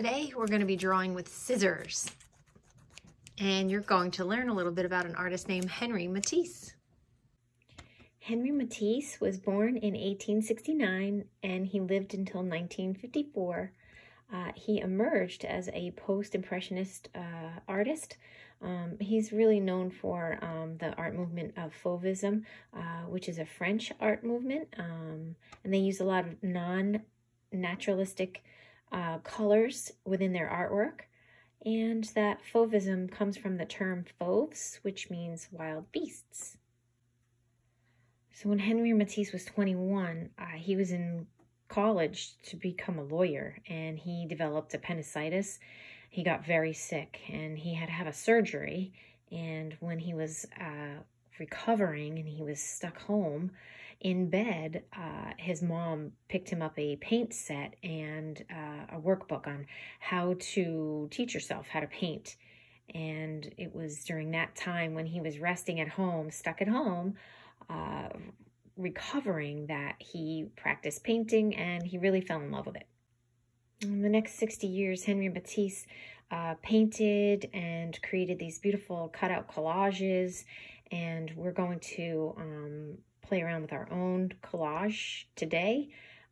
Today we're going to be drawing with scissors, and you're going to learn a little bit about an artist named Henri Matisse. Henri Matisse was born in 1869 and he lived until 1954. He emerged as a post-impressionist artist. He's really known for the art movement of Fauvism, which is a French art movement, and they use a lot of non-naturalistic colors within their artwork. And that Fauvism comes from the term fauves, which means wild beasts. So when Henri Matisse was 21, he was in college to become a lawyer, and he developed appendicitis. He got very sick and he had to have a surgery. And when he was recovering and he was stuck home in bed, his mom picked him up a paint set and a workbook on how to teach yourself how to paint. And it was during that time when he was resting at home, stuck at home, recovering, that he practiced painting, and he really fell in love with it. In the next 60 years, Henri Matisse painted and created these beautiful cutout collages, and we're going to play around with our own collage today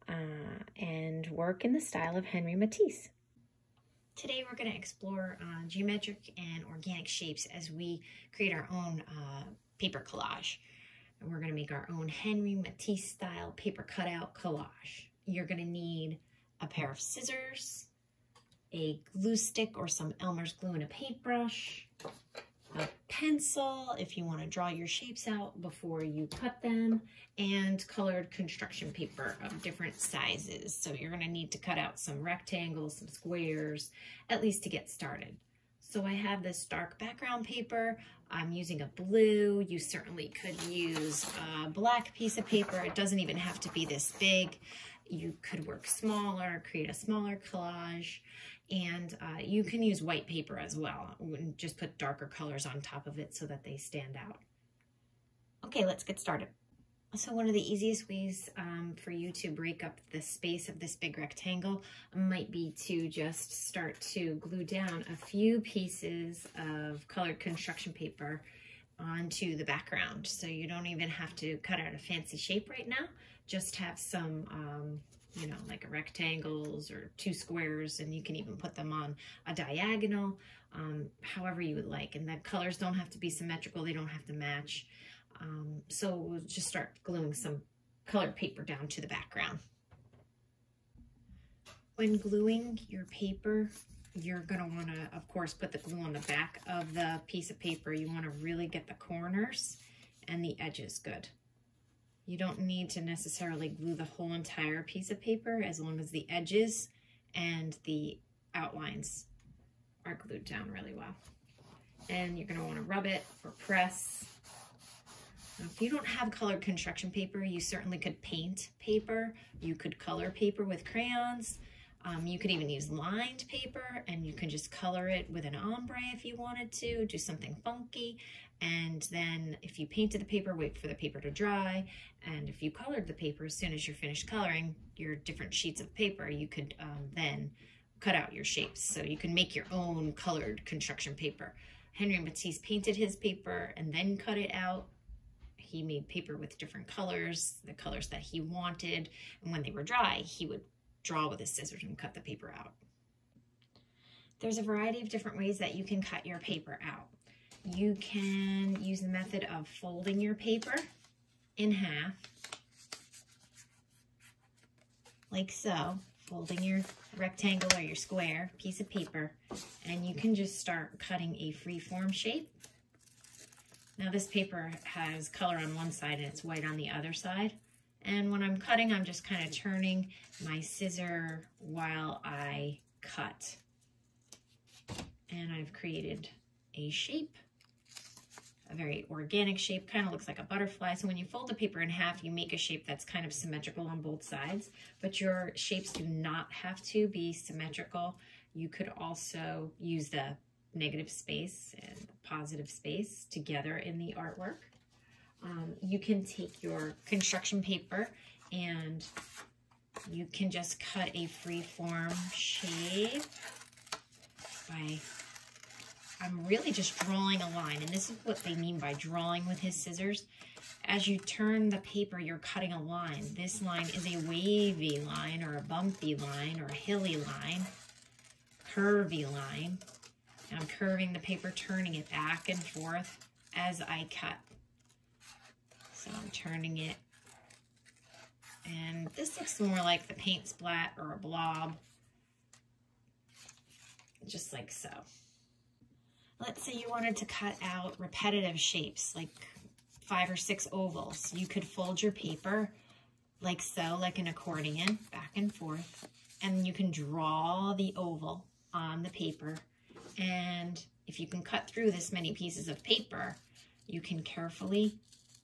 and work in the style of Henri Matisse. Today we're going to explore geometric and organic shapes as we create our own paper collage. And we're going to make our own Henri Matisse style paper cutout collage. You're going to need a pair of scissors, a glue stick or some Elmer's glue and a paintbrush, a pencil if you want to draw your shapes out before you cut them, and colored construction paper of different sizes. So you're going to need to cut out some rectangles, some squares, at least to get started. So I have this dark background paper. I'm using a blue. You certainly could use a black piece of paper. It doesn't even have to be this big. You could work smaller, create a smaller collage, and you can use white paper as well. Just put darker colors on top of it so that they stand out. Okay, let's get started. So one of the easiest ways for you to break up the space of this big rectangle might be to just start to glue down a few pieces of colored construction paper onto the background. So you don't even have to cut out a fancy shape right now. Just have some, you know, like rectangles or two squares, and you can even put them on a diagonal, however you would like. And the colors don't have to be symmetrical. They don't have to match. So we'll just start gluing some colored paper down to the background. When gluing your paper, you're going to want to, of course, put the glue on the back of the piece of paper. You want to really get the corners and the edges good. You don't need to necessarily glue the whole entire piece of paper as long as the edges and the outlines are glued down really well. And you're going to want to rub it or press. Now, if you don't have colored construction paper, you certainly could paint paper. You could color paper with crayons. You could even use lined paper, and you can just color it with an ombre if you wanted to, do something funky. And then if you painted the paper, wait for the paper to dry. And if you colored the paper, as soon as you're finished coloring your different sheets of paper, you could then cut out your shapes. So you can make your own colored construction paper. Henri Matisse painted his paper and then cut it out. He made paper with different colors, the colors that he wanted. And when they were dry, he would draw with his scissors and cut the paper out. There's a variety of different ways that you can cut your paper out. You can use the method of folding your paper in half, like so, folding your rectangle or your square piece of paper, and you can just start cutting a free-form shape. Now this paper has color on one side and it's white on the other side. And when I'm cutting, I'm just kind of turning my scissor while I cut. And I've created a shape, a very organic shape, kind of looks like a butterfly. So when you fold the paper in half, you make a shape that's kind of symmetrical on both sides, but your shapes do not have to be symmetrical. You could also use the negative space and the positive space together in the artwork. You can take your construction paper and you can just cut a free form shape I'm really just drawing a line, and this is what they mean by drawing with his scissors. As you turn the paper, you're cutting a line. This line is a wavy line, or a bumpy line, or a hilly line, curvy line. And I'm curving the paper, turning it back and forth as I cut. So I'm turning it, and this looks more like the paint splat or a blob, just like so. Let's say you wanted to cut out repetitive shapes, like 5 or 6 ovals. You could fold your paper like so, like an accordion, back and forth, and you can draw the oval on the paper. And if you can cut through this many pieces of paper, you can carefully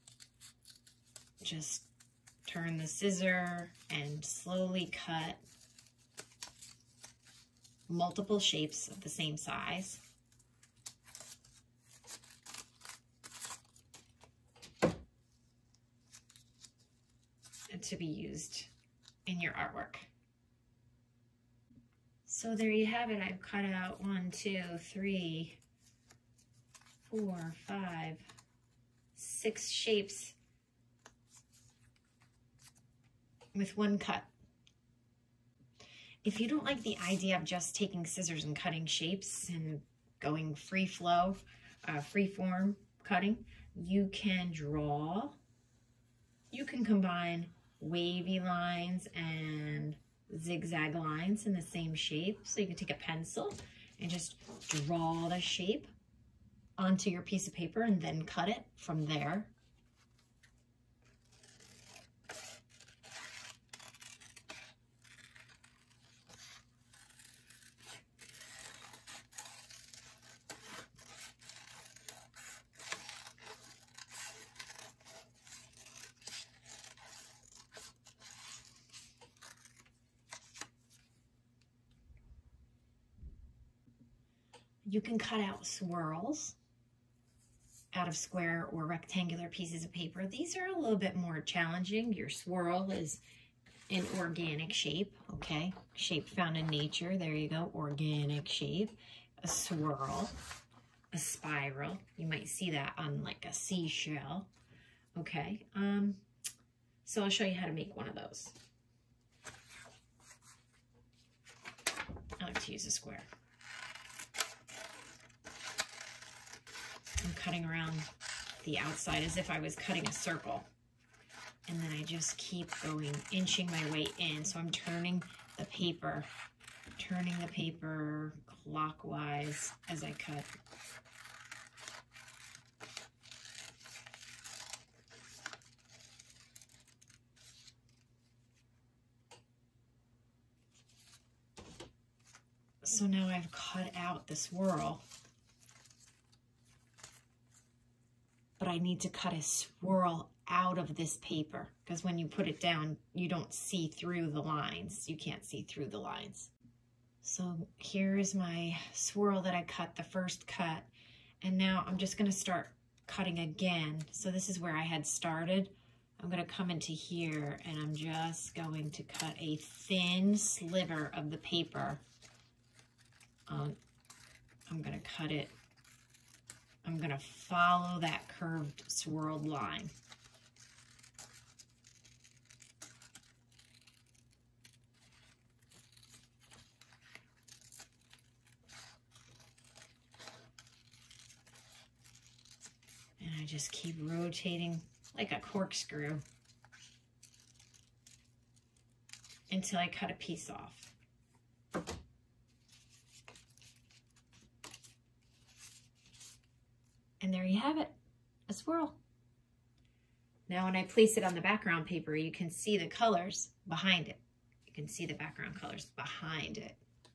just turn the scissor and slowly cut multiple shapes of the same size. To be used in your artwork. So there you have it. I've cut out 1, 2, 3, 4, 5, 6 shapes with one cut. If you don't like the idea of just taking scissors and cutting shapes and going free flow, free form cutting, you can draw. You can combine wavy lines and zigzag lines in the same shape. So you can take a pencil and just draw the shape onto your piece of paper and then cut it from there. You can cut out swirls out of square or rectangular pieces of paper. These are a little bit more challenging. Your swirl is an organic shape, okay? Shape found in nature, there you go, organic shape. A swirl, a spiral. You might see that on like a seashell, okay? So I'll show you how to make one of those. I like to use a square. I'm cutting around the outside as if I was cutting a circle. And then I just keep going, inching my way in. So I'm turning the paper clockwise as I cut. So now I've cut out the swirl. But I need to cut a swirl out of this paper because when you put it down, you don't see through the lines. You can't see through the lines. So here is my swirl that I cut, the first cut. And now I'm just going to start cutting again. So this is where I had started. I'm going to come into here and I'm just going to cut a thin sliver of the paper. I'm going to cut it. I'm going to follow that curved swirled line. And I just keep rotating like a corkscrew until I cut a piece off. And there you have it, a swirl. Now when I place it on the background paper, you can see the colors behind it. You can see the background colors behind it.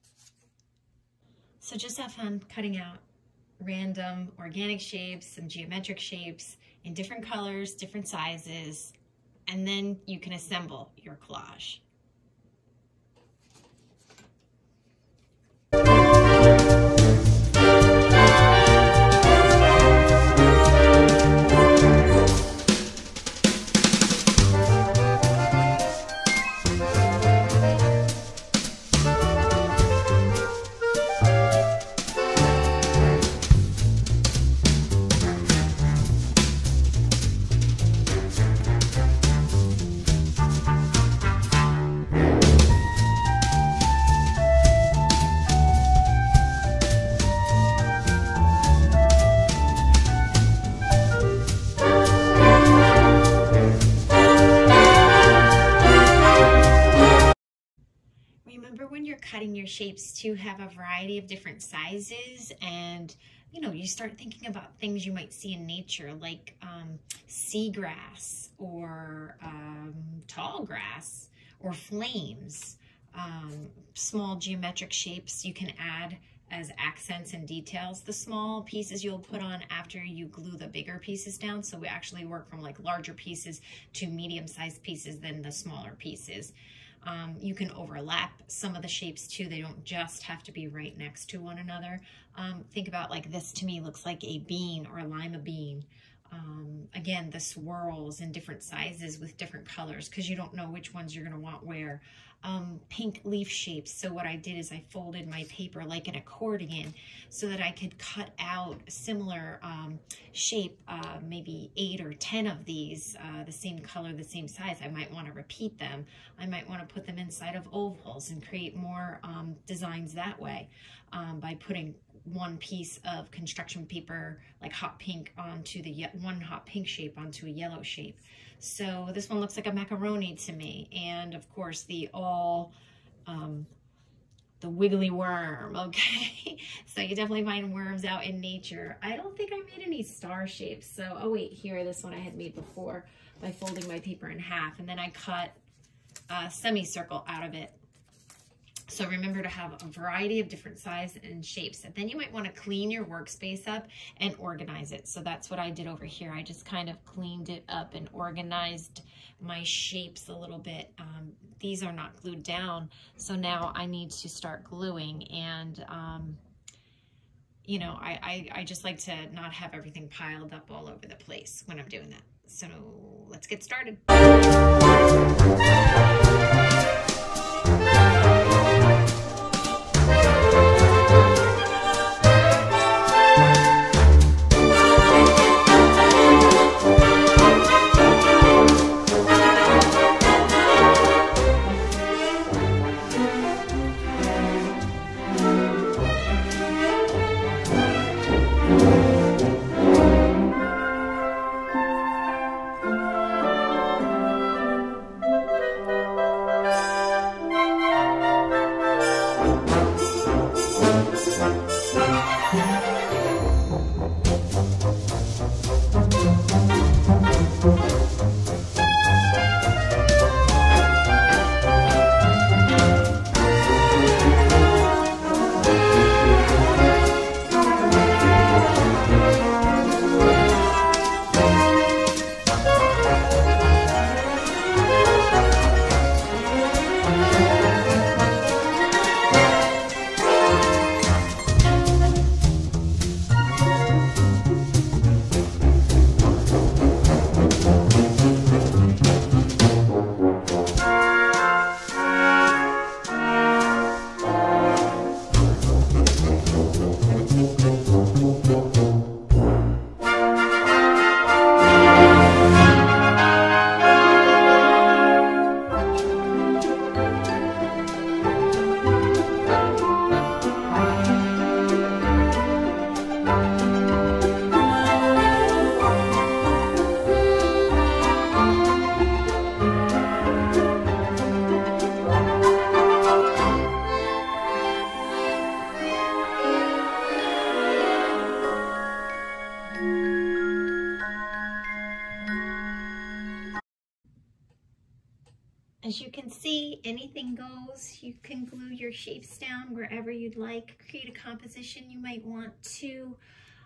So just have fun cutting out random organic shapes and geometric shapes in different colors, different sizes, and then you can assemble your collage. cutting your shapes to have a variety of different sizes, and you know, you start thinking about things you might see in nature, like seagrass or tall grass or flames. Small geometric shapes you can add as accents and details. The small pieces you'll put on after you glue the bigger pieces down. So we actually work from like larger pieces to medium-sized pieces than the smaller pieces. You can overlap some of the shapes too. They don't just have to be right next to one another. Think about like this, to me looks like a bean or a lima bean. Again, the swirls in different sizes with different colors because you don't know which ones you're going to want where. Pink leaf shapes. So what I did is I folded my paper like an accordion so that I could cut out a similar shape, maybe 8 or 10 of these, the same color, the same size. I might want to repeat them. I might want to put them inside of ovals and create more designs that way by putting one piece of construction paper, like hot pink, onto the one hot pink shape onto a yellow shape. So this one looks like a macaroni to me, and of course the wiggly worm. Okay, so you definitely find worms out in nature. I don't think I made any star shapes. So oh wait, here, this one I had made before by folding my paper in half, and then I cut a semicircle out of it. So remember to have a variety of different sizes and shapes. And then you might want to clean your workspace up and organize it. So that's what I did over here. I just kind of cleaned it up and organized my shapes a little bit. These are not glued down, so now I need to start gluing. And you know, I just like to not have everything piled up all over the place when I'm doing that. So let's get started. As you can see, anything goes. You can glue your shapes down wherever you'd like. Create a composition you might want to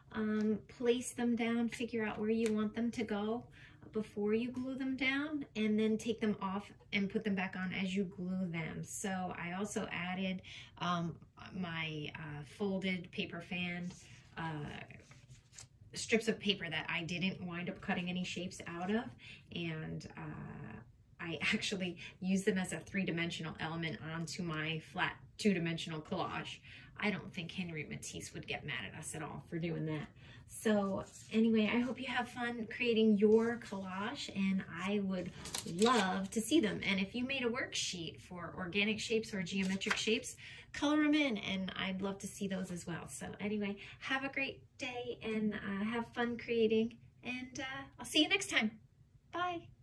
place them down, figure out where you want them to go before you glue them down, and then take them off and put them back on as you glue them. So I also added my folded paper fan strips of paper that I didn't wind up cutting any shapes out of, and I actually use them as a 3-dimensional element onto my flat 2-dimensional collage. I don't think Henry Matisse would get mad at us at all for doing that. So anyway, I hope you have fun creating your collage, and I would love to see them. And if you made a worksheet for organic shapes or geometric shapes, color them in, and I'd love to see those as well. So anyway, have a great day and have fun creating, and I'll see you next time. Bye.